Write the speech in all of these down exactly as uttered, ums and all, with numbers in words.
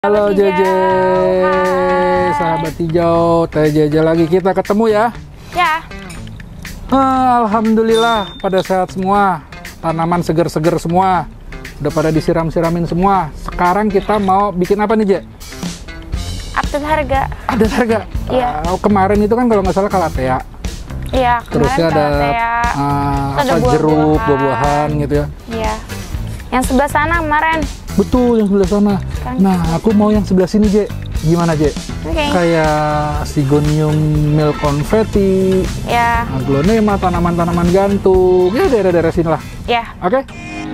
Halo Jeje, sahabat hijau, Teh Jeje lagi kita ketemu ya. Ya. Ah, Alhamdulillah pada sehat semua, tanaman seger-seger semua, udah pada disiram-siramin semua. Sekarang kita mau bikin apa nih Je? Update harga. Update harga? Iya. Uh, kemarin itu kan kalau nggak salah kalatea. Iya. Terusnya ada uh, apa buah jeruk, buah-buahan gitu ya. Iya. Yang sebelah sana kemarin. Betul, yang sebelah sana. Kan. Nah, aku mau yang sebelah sini, Je. Gimana, Je? Okay. Kayak Sigonium milk confetti, ya, aglonema, tanaman-tanaman gantung, ya daerah-daerah sini lah. Ya. Oke? Okay?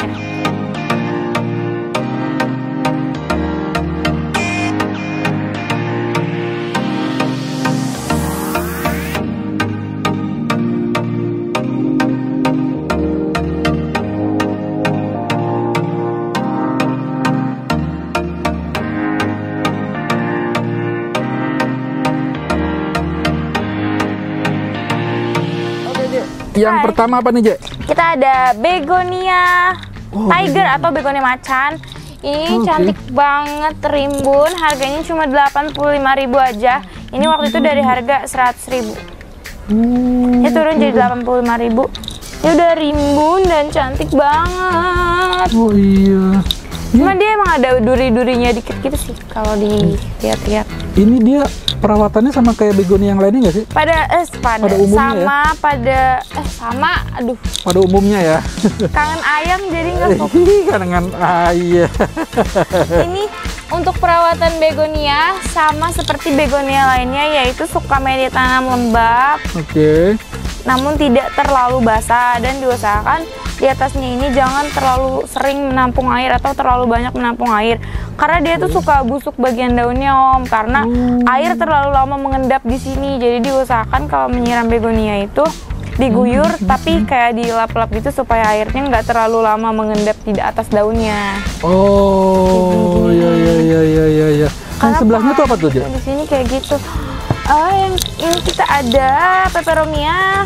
Yang Hai. pertama apa nih, Je? Kita ada begonia oh, tiger begonia. atau begonia macan. Ini oh, cantik okay. banget, rimbun. Harganya cuma delapan puluh lima ribu aja. Ini waktu itu dari harga seratus ribu. Hmm. Ini turun jadi delapan puluh lima ribu. Ini udah rimbun dan cantik banget. Oh iya. Cuma dia emang ada duri-durinya dikit gitu sih kalau dilihat-lihat. Ini dia perawatannya sama kayak begonia yang lainnya nggak sih? Pada eh pada, pada umumnya sama ya? pada eh sama aduh. Pada umumnya ya. Kangen ayam jadi nggak fokus. Kangen ayam. Ini untuk perawatan begonia sama seperti begonia lainnya, yaitu suka media tanam lembab. Oke. Okay. Namun tidak terlalu basah, dan diusahakan di atasnya ini jangan terlalu sering menampung air atau terlalu banyak menampung air, karena dia tuh suka busuk bagian daunnya Om, karena hmm. air terlalu lama mengendap di sini. Jadi diusahakan kalau menyiram begonia itu diguyur hmm. tapi kayak dilap-lap gitu supaya airnya nggak terlalu lama mengendap di atas daunnya. Oh iya iya iya iya iya ya. Yang sebelahnya tuh apa tuh, Je? Di sini kayak gitu. Oh, yang ini kita ada peperomia.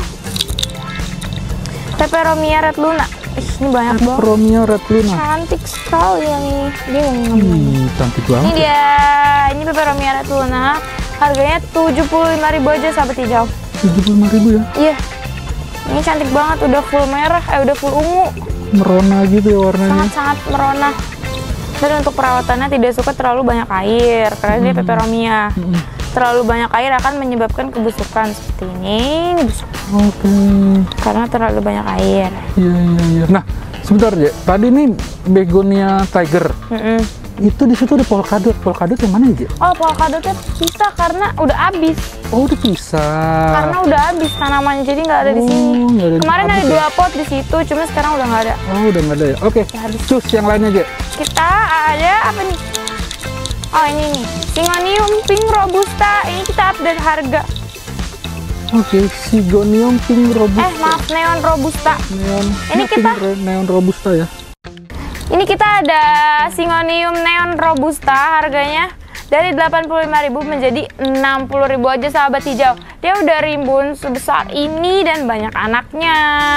Peperomia red luna. Ih, ini banyak banget. Peperomia red luna. Cantik sekali yang ini. Dia hmm, cantik banget. Ini dia. Ini peperomia red luna. Harganya tujuh puluh lima ribu aja, sahabat hijau. tujuh puluh lima ribu ya? Iya. Ini cantik banget, udah full merah, eh udah full ungu. Merona gitu ya warnanya. Sangat-sangat merona. Dan untuk perawatannya tidak suka terlalu banyak air, karena hmm. dia peperomia. Hmm. Terlalu banyak air akan menyebabkan kebusukan seperti ini. Ini busuk. Oke. Okay. Karena terlalu banyak air. Iya iya iya. Nah, sebentar ya. Tadi nih begonia tiger. Mm-mm. Itu di situ ada polkadot. Polkadot yang mana ya? Oh, polkadotnya pisah karena udah habis. Oh, udah pisah. Karena udah habis tanamannya, jadi nggak ada oh, di sini. Ada Kemarin ada dua ya? pot di situ, cuma sekarang udah nggak ada. Oh, udah nggak ada ya. Oke. Okay. Terus yang lainnya aja. Kita ada apa nih? Oh, ini nih. Sigonium pink robusta. Ini kita update harga. Oke, okay. Sigonium pink robusta. Eh, maaf, neon robusta. Neon. Ini ya, kita pink, neon robusta ya. Ini kita ada Sigonium neon robusta, harganya dari delapan puluh lima ribu menjadi enam puluh ribu aja, sahabat hijau. Dia udah rimbun sebesar ini dan banyak anaknya.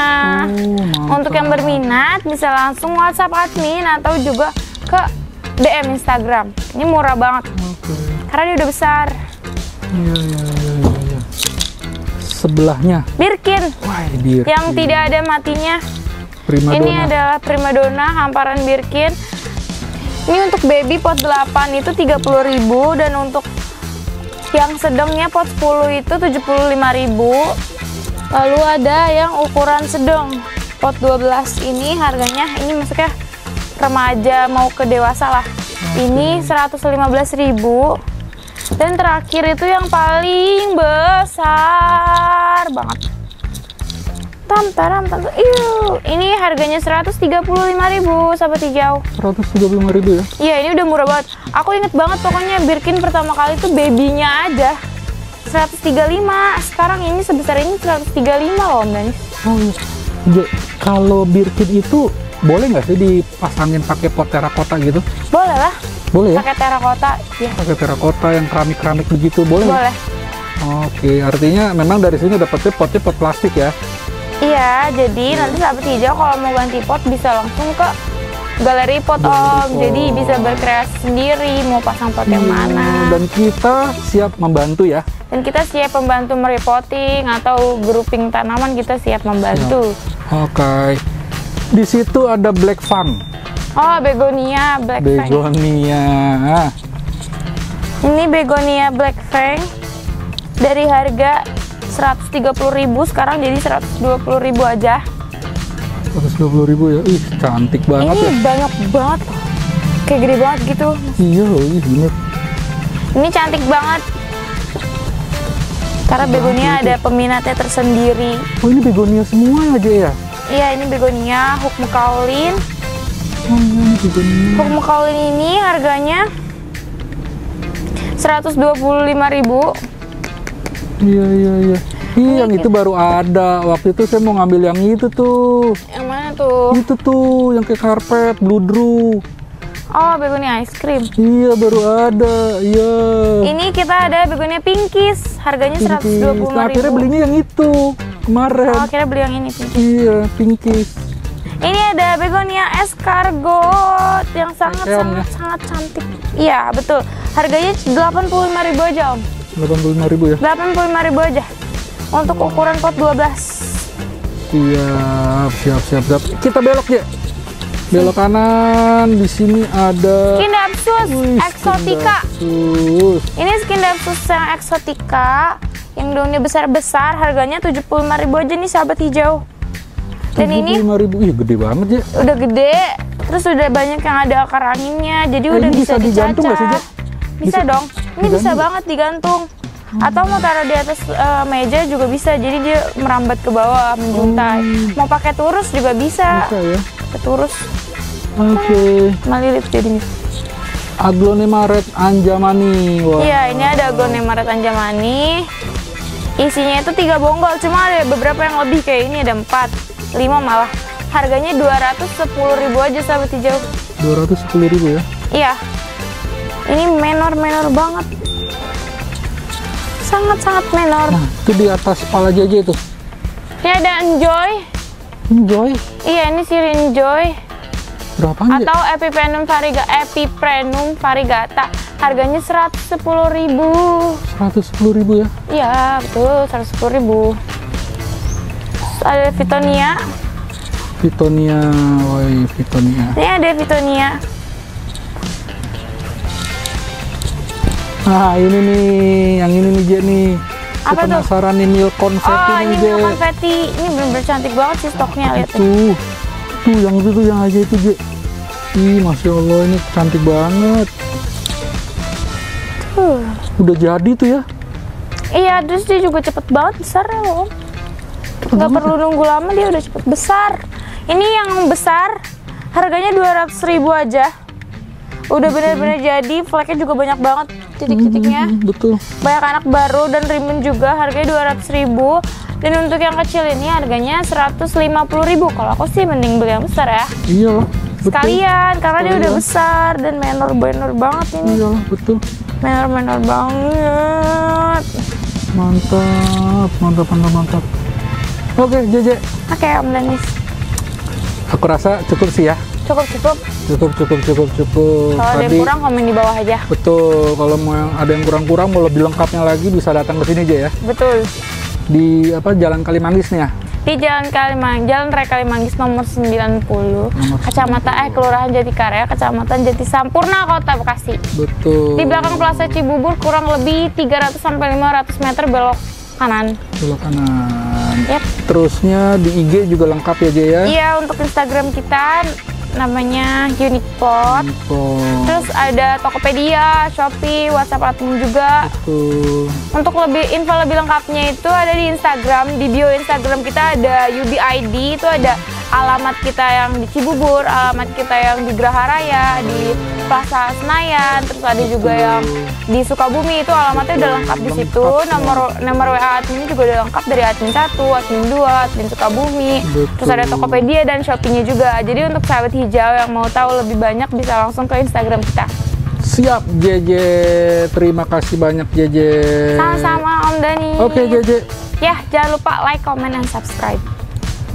Oh, untuk yang berminat bisa langsung WhatsApp admin atau juga ke D M Instagram. Ini murah banget. Okay. Karena dia udah besar. Iya, iya, iya, iya. Sebelahnya Birkin. Wah, Birkin. Yang tidak ada matinya. Primadona. Ini adalah primadona hamparan Birkin. Ini untuk baby pot delapan itu tiga puluh ribu, dan untuk yang sedangnya pot sepuluh itu tujuh puluh lima ribu. Lalu ada yang ukuran sedang pot dua belas, ini harganya, ini maksudnya remaja mau ke dewasa lah. Okay. Ini seratus lima belas ribu. Dan terakhir itu yang paling besar banget. Tam taram tam. Iu, ini harganya seratus tiga puluh lima ribu, sahabat hijau. seratus tiga puluh lima ribu ya? Iya, ini udah murah banget. Aku inget banget pokoknya Birkin pertama kali itu babynya aja seratus tiga puluh lima. Sekarang ini sebesar ini seratus tiga puluh lima loh, Om Danis. Oh iya. Kalau Birkin itu boleh nggak sih dipasangin pakai pot terakota gitu? Boleh lah. Boleh ya? Pakai terakota, ya. Pakai terakota yang keramik-keramik begitu, boleh? Boleh. Oke, artinya memang dari sini dapetnya potnya pot plastik ya? Iya, jadi nanti sahabat hijau kalau mau ganti pot bisa langsung ke D galeri pot Om, jadi bisa berkreasi sendiri mau pasang pot yang mana. Dan kita siap membantu ya. Dan kita siap membantu merepotting atau grouping tanaman, kita siap membantu. Oke. Okay. Di situ ada Black Fang. Oh, begonia Black Fang. Begonia. Ini begonia Black Fang dari harga seratus tiga puluh ribu sekarang jadi seratus dua puluh ribu aja. seratus dua puluh ribu ya. Ih, cantik banget ini ya. Ini banyak banget. Kayak gede banget gitu. Iya, ih bener. Ini cantik banget. Karena begonia ada peminatnya tersendiri. Oh, ini begonia semua aja ya? Iya, ini begonia Hook McCaulin. Oh, ini begonia. Hook McCaulin ini harganya seratus dua puluh lima ribu. Iya, iya, iya. Ih, yang itu baru ada. Waktu itu saya mau ngambil yang itu tuh. Yang mana tuh? Itu tuh, yang kayak karpet, bludru. Oh, begonia ice cream. Iya, baru ada. Iya. Ini kita ada begonia pinkies. Harganya seratus dua puluh lima ribu. Nah, akhirnya belinya yang itu kemarin. Oh, akhirnya beli yang ini pinkies. Iya, pinkies. Ini ada begonia escargot yang sangat Eom, sangat ya? sangat cantik. Iya, betul. Harganya delapan puluh lima ribu aja, Om. delapan puluh lima ribu ya? delapan puluh lima ribu aja. Untuk ukuran pot dua belas. Siap, siap, siap, siap. Kita belok ya. Belok kanan, di sini ada Skindapsus Wih, exotica. Skindapsus. Ini Skindapsus yang exotica, yang daunnya besar-besar, harganya tujuh puluh lima ribu aja nih sahabat hijau. Dan ini tujuh puluh lima ribu, ih gede banget ya. udah gede, terus udah banyak yang ada akar anginnya, jadi Eh, udah ini bisa, bisa digantung nggak sih, dicacah. Jack? Bisa, Bisa dong, ini bisa digantung? banget digantung. Atau mau taruh di atas eh, meja juga bisa, jadi dia merambat ke bawah, menjuntai. Mau pakai turus juga bisa, Bisa ya. ke turus. Oke. Melilit jadinya. Aglonema red anjamani. Wah. Iya, ini ada Aglonema red anjamani. Isinya itu tiga bonggol, cuma ada beberapa yang lebih kayak ini, ada empat, lima malah. Harganya dua ratus sepuluh ribu aja sahabat hijau. dua ratus sepuluh ribu ya. Iya. Ini menor-menor banget. Sangat-sangat menor. Nah, itu di atas kepala J J itu. Ini ada Enjoy. Enjoy. Iya, ini si Enjoy. Berapaan ya? Atau Epiprenum variegata, Epiprenum variegata. Harganya seratus sepuluh ribu. seratus sepuluh ribu ya. Iya, betul, seratus sepuluh ribu. Terus ada Vitonia. Vitonia, woi Vitonia. Ini ada Vitonia. Nah, ini nih, yang ini nih J nih. Saya Apa tuh? penasaran nih milk confetti Oh, nih ini J. milk confetti. Ini bener-bener cantik banget sih stoknya, lihat tuh. Tuh, tuh yang itu tuh yang aja itu J. Ih, masya Allah ini cantik banget. Tuh. Udah jadi tuh ya. Iya, terus dia juga cepet banget besarnya loh. Nggak perlu nunggu lama, dia udah cepet besar. Ini yang besar, harganya dua ratus ribu aja. Udah bener-bener jadi, flagnya juga banyak banget titik-titiknya. Hmm, betul. Banyak anak baru dan ribbon juga, harganya dua ratus ribu. Dan untuk yang kecil ini harganya seratus lima puluh ribu. Kalau aku sih mending beli yang besar ya. Iyalah, betul. Sekalian, karena dia udah Sekalian. besar dan menor-menor banget ini. Iyalah, betul. Menor-menor banget. Mantap, mantap, mantap, mantap. Oke, J J. Oke, Om Danis. Aku rasa cukup sih ya. Cukup-cukup. Cukup, cukup, cukup, cukup. Kalau ada yang kurang, komen di bawah aja. Betul. Kalau mau yang ada yang kurang-kurang, mau lebih lengkapnya lagi bisa datang ke sini aja ya. Betul. Di apa Jalan Kalimanggis nih ya. Di Jalan Kalimanggis, Jalan Raya Kalimanggis nomor sembilan puluh, Nomor Kecamatan eh Kelurahan Jatikarya, Kecamatan Jati Sampurna, Kota Bekasi. Betul. Di belakang Plaza Cibubur kurang lebih tiga ratus sampai lima ratus meter belok kanan. Belok kanan. Yap. Terusnya di I G juga lengkap ya J ya. Iya, untuk Instagram kita namanya Unique Pot. Info. Terus ada Tokopedia, Shopee, WhatsApp admin juga. Betul. Untuk lebih info lebih lengkapnya itu ada di Instagram, di bio Instagram kita ada U B I D, itu ada alamat kita yang di Cibubur, alamat kita yang di Geraha Raya, di Plaza Senayan, terus ada juga yang di Sukabumi, itu alamatnya udah lengkap di situ. Lengkap, Nomor nomor W A admin juga udah lengkap dari admin satu, admin dua, admin Sukabumi. Betul. Terus ada Tokopedia dan Shopee-nya juga. Jadi untuk sahabat hijau yang mau tahu lebih banyak bisa langsung ke Instagram kita. Siap J J. Terima kasih banyak J J. Sama-sama Om Dani. Oke J J. Ya, jangan lupa like, comment, dan subscribe.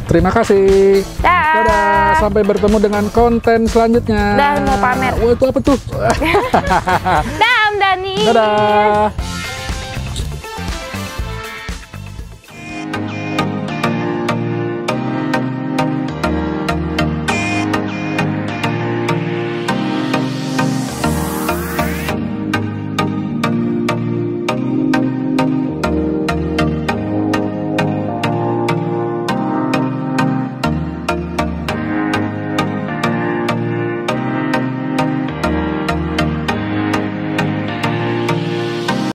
Terima kasih. Dah. Dadah. Sampai bertemu dengan konten selanjutnya. Dah, mau pamer. Wah, itu apa tuh? Dah, Om Dani. Dadah.